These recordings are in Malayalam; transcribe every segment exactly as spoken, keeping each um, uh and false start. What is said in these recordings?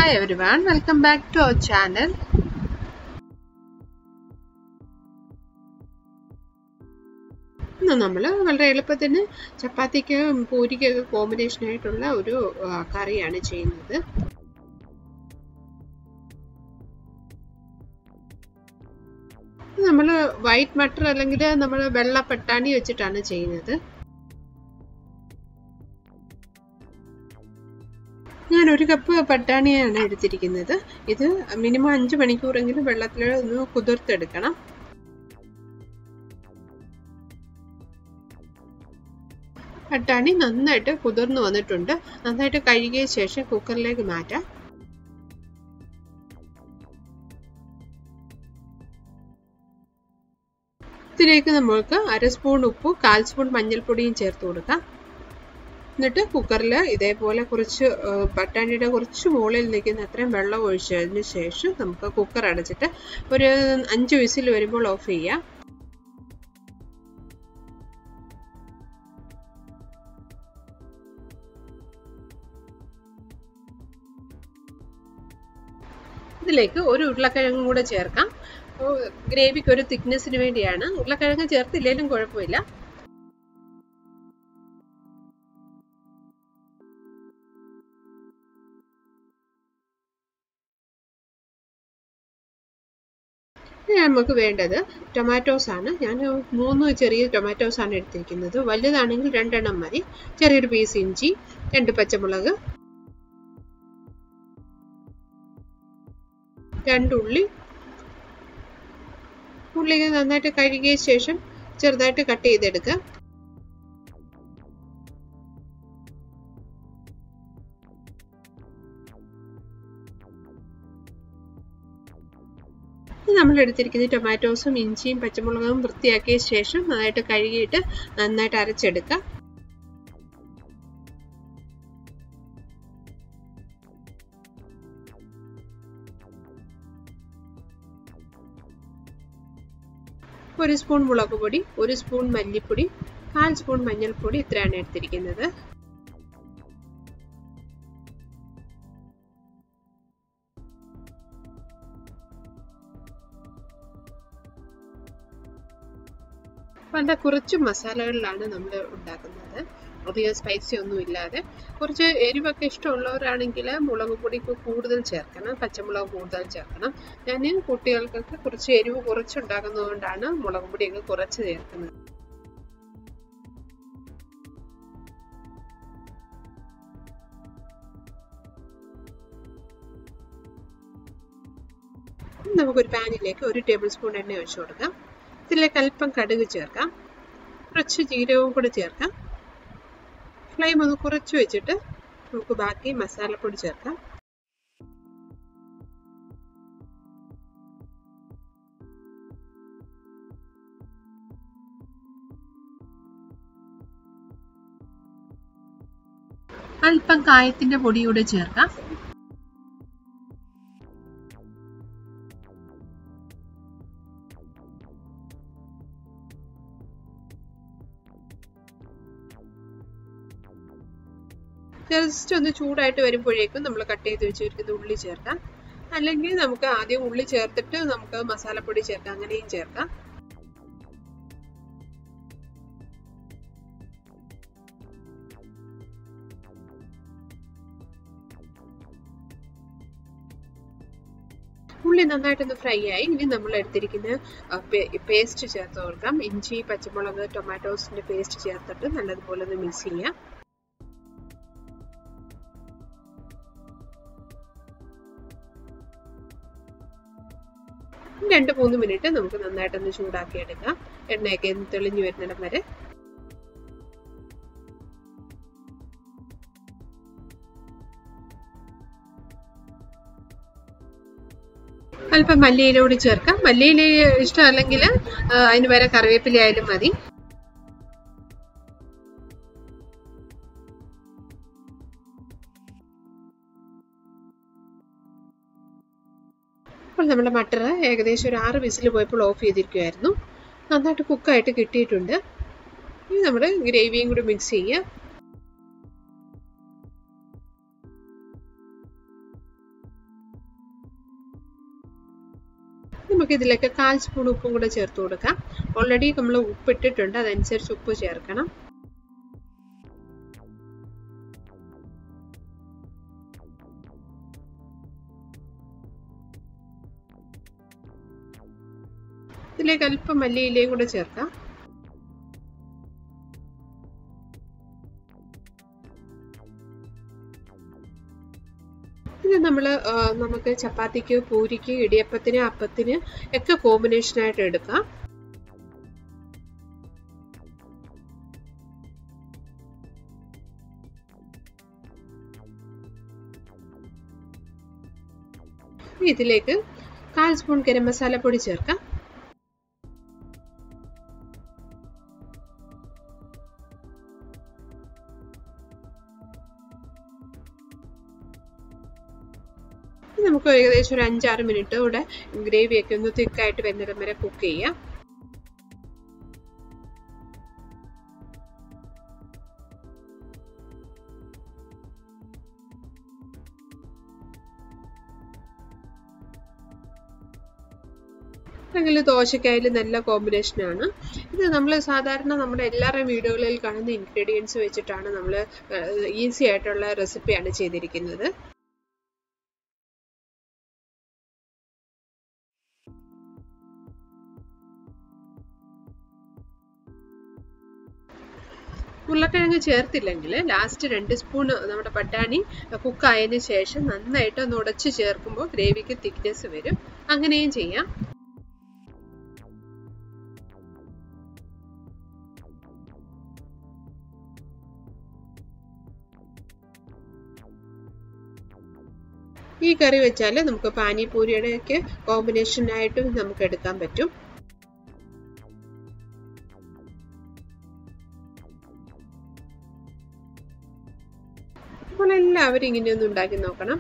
Hi everyone, welcome back to our channel. ഇന്ന് നമ്മൾ വളരെ എളുപ്പത്തിന് ചപ്പാത്തിക്ക് പൂരിക്ക് കോമ്പിനേഷൻ ആയിട്ടുള്ള ഒരു കറിയാണ് ചെയ്യുന്നത്. നമ്മൾ വൈറ്റ് മട്ടർ അല്ലെങ്കിൽ നമ്മൾ വെള്ള പട്ടാണി വെച്ചിട്ടാണ് ചെയ്യുന്നത്. ഞാൻ ഒരു കപ്പ് പട്ടാണിയാണ് എടുത്തിരിക്കുന്നത്. ഇത് മിനിമം അഞ്ച് മണിക്കൂറെങ്കിലും വെള്ളത്തിൽ ഒന്ന് കുതിർത്തെടുക്കണം. പട്ടാണി നന്നായിട്ട് കുതിർന്നു വന്നിട്ടുണ്ട്. നന്നായിട്ട് കഴുകിയ ശേഷം കുക്കറിലേക്ക് മാറ്റാം. ഇതിലേക്ക് നമ്മൾക്ക് അര സ്പൂൺ ഉപ്പും കാൽ സ്പൂൺ മഞ്ഞൾപ്പൊടിയും ചേർത്ത് കൊടുക്കാം. എന്നിട്ട് കുക്കറിൽ ഇതേപോലെ കുറച്ച് പട്ടാണിയുടെ കുറച്ച് മുകളിൽ നിൽക്കുന്ന അത്രയും വെള്ളം ഒഴിച്ചതിന് ശേഷം നമുക്ക് കുക്കർ അടച്ചിട്ട് ഒരു അഞ്ച് വിസിൽ വരുമ്പോൾ ഓഫ് ചെയ്യാം. ഇതിലേക്ക് ഒരു ഉരുളക്കിഴങ്ങും കൂടെ ചേർക്കാം. ഗ്രേവിക്ക് ഒരു തിക്നെസ്സിന് വേണ്ടിയാണ്. ഉരുളക്കിഴങ്ങ് ചേർത്തില്ലെങ്കിലും കുഴപ്പമില്ല. നമുക്ക് വേണ്ടത് ടൊമാറ്റോസ് ആണ്. ഞാൻ മൂന്ന് ചെറിയ ടൊമാറ്റോസ് ആണ് എടുത്തിരിക്കുന്നത്. വലുതാണെങ്കിൽ രണ്ടെണ്ണം മതി. ചെറിയൊരു പീസ് ഇഞ്ചി, രണ്ട് പച്ചമുളക്, രണ്ട് ഉള്ളി. ഉള്ളി നന്നായിട്ട് കഴുകിയ ശേഷം ചെറുതായിട്ട് കട്ട് ചെയ്തെടുക്കുക. നമ്മൾ എടുത്തിരിക്കുന്ന ടൊമാറ്റോസും ഇഞ്ചിയും പച്ചമുളകും വൃത്തിയാക്കിയ ശേഷം നന്നായിട്ട് കഴുകിയിട്ട് നന്നായിട്ട് അരച്ചെടുക്കുക. ഒരു സ്പൂൺ മുളക് പൊടി, ഒരു സ്പൂൺ മല്ലിപ്പൊടി, കാൽ സ്പൂൺ മഞ്ഞൾപ്പൊടി, ഇത്രയാണ് എടുത്തിരിക്കുന്നത്. വളരെ കുറച്ച് മസാലകളിലാണ് നമ്മൾ ഉണ്ടാക്കുന്നത്. അധികം സ്പൈസി ഒന്നും ഇല്ലാതെ. കുറച്ച് എരിവൊക്കെ ഇഷ്ടമുള്ളവരാണെങ്കിൽ മുളക് പൊടിക്ക് കൂടുതൽ ചേർക്കണം, പച്ചമുളക് കൂടുതൽ ചേർക്കണം. ഞാൻ കുട്ടികൾക്കൊക്കെ കുറച്ച് എരിവ് കുറച്ചുണ്ടാക്കുന്നതുകൊണ്ടാണ് മുളക് പൊടിയൊക്കെ കുറച്ച് ചേർക്കുന്നത്. നമുക്കൊരു പാനിലേക്ക് ഒരു ടേബിൾ സ്പൂൺ എണ്ണ ഒഴിച്ചു കൊടുക്കാം. ഇതിലേക്ക് അല്പം കടുക് ചേർക്കാം, കുറച്ച് ജീരകവും കൂടെ ചേർക്കാം. ഫ്ലെയിം ഒന്ന് കുറച്ച് വെച്ചിട്ട് നമുക്ക് ബാക്കി മസാലപ്പൊടി ചേർക്കാം. അല്പം കായത്തിന്റെ പൊടി കൂടെ ചേർക്കാം. ജസ്റ്റ് ഒന്ന് ചൂടായിട്ട് വരുമ്പോഴേക്കും നമ്മൾ കട്ട് ചെയ്ത് വെച്ചിരിക്കുന്ന ഉള്ളി ചേർക്കാം. അല്ലെങ്കിൽ നമുക്ക് ആദ്യം ഉള്ളി ചേർത്തിട്ട് നമുക്ക് മസാലപ്പൊടി ചേർക്കാം, അങ്ങനെയും ചേർക്കാം. ഉള്ളി നന്നായിട്ടൊന്ന് ഫ്രൈ ആയി. ഇനി നമ്മൾ എടുത്തിരിക്കുന്ന പേസ്റ്റ് ചേർത്ത് കൊടുക്കാം. ഇഞ്ചി, പച്ചമുളക്, ടൊമാറ്റോസിന്റെ പേസ്റ്റ് ചേർത്തിട്ട് നല്ലതുപോലെ ഒന്ന് മിക്സ് ചെയ്യാം. രണ്ട് മൂന്ന് മിനിറ്റ് നമുക്ക് നന്നായിട്ടൊന്ന് ചൂടാക്കി എടുക്കാം. എണ്ണയൊക്കെ തെളിഞ്ഞു വരുന്നിടം വരെ. അല്പം മല്ലിയില കൂടി ചേർക്കാം. മല്ലിയില ഇഷ്ടമല്ലെങ്കിൽ അതിന് വരെ കറിവേപ്പില ആയാലും മതി. അപ്പോൾ നമ്മുടെ മട്ടർ ഏകദേശം ഒരു ആറ് വിസിൽ പോയപ്പോൾ ഓഫ് ചെയ്തിരിക്കുമായിരുന്നു. നന്നായിട്ട് കുക്കായിട്ട് കിട്ടിയിട്ടുണ്ട്. ഇനി നമ്മൾ ഗ്രേവിയും കൂടി മിക്സ് ചെയ്യുക. നമുക്ക് ഇതിലേക്ക് കാൽ സ്പൂൺ ഉപ്പും കൂടെ ചേർത്ത് കൊടുക്കാം. ഓൾറെഡി നമ്മൾ ഉപ്പിട്ടിട്ടുണ്ട്, അതനുസരിച്ച് ഉപ്പ് ചേർക്കണം. ഇതിലേക്ക് അല്പം മല്ലിയിലയും കൂടെ ചേർക്കാം. ഇത് നമ്മൾ നമുക്ക് ചപ്പാത്തിക്ക്, പൂരിക്ക്, ഇടിയപ്പത്തിന്, അപ്പത്തിന് ഒക്കെ കോമ്പിനേഷനായിട്ട് എടുക്കാം. ഇതിലേക്ക് കാൽ സ്പൂൺ ഗരം മസാലപ്പൊടി ചേർക്കാം. നമുക്ക് ഏകദേശം ഒരു അഞ്ചാറ് മിനിറ്റ് ഇവിടെ ഗ്രേവിയൊക്കെ ഒന്ന് തിക്കായിട്ട് വെന്നിടം വരെ കുക്ക് ചെയ്യാം. അല്ലെങ്കിൽ ദോശക്കായാലും നല്ല കോമ്പിനേഷനാണ്. ഇത് നമ്മൾ സാധാരണ നമ്മുടെ എല്ലാവരുടെയും വീഡിയോകളിൽ കാണുന്ന ഇൻഗ്രീഡിയൻസ് വെച്ചിട്ടാണ് നമ്മൾ ഈസി ആയിട്ടുള്ള റെസിപ്പിയാണ് ചെയ്തിരിക്കുന്നത്. ഉരുളക്കിഴങ്ങ് ചേർത്തില്ലെങ്കിൽ ലാസ്റ്റ് രണ്ട് സ്പൂൺ നമ്മുടെ ബട്ടാണി കുക്കായതിനു ശേഷം നന്നായിട്ട് ഒന്ന് ഉടച്ച് ചേർക്കുമ്പോൾ ഗ്രേവിക്ക് തിക്നെസ് വരും. അങ്ങനെയും ചെയ്യാം. ഈ കറി വെച്ചാൽ നമുക്ക് പാനിപൂരിയുടെ ഒക്കെ കോമ്പിനേഷനായിട്ടും നമുക്ക് എടുക്കാൻ പറ്റും. അപ്പോൾ എല്ലാവരും ഇങ്ങനെയൊന്നും ഉണ്ടാക്കി നോക്കണം.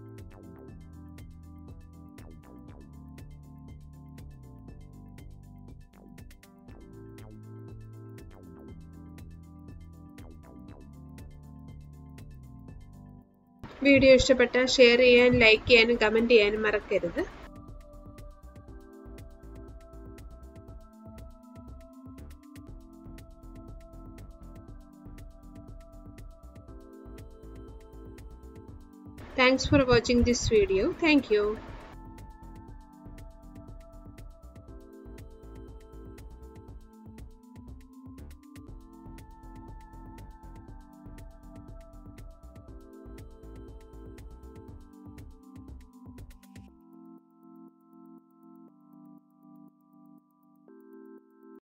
വീഡിയോ ഇഷ്ടപ്പെട്ടാൽ ഷെയർ ചെയ്യാൻ, ലൈക്ക് ചെയ്യാനും കമന്റ് ചെയ്യാനും മറക്കരുത്. Thanks for watching this video. Thank you.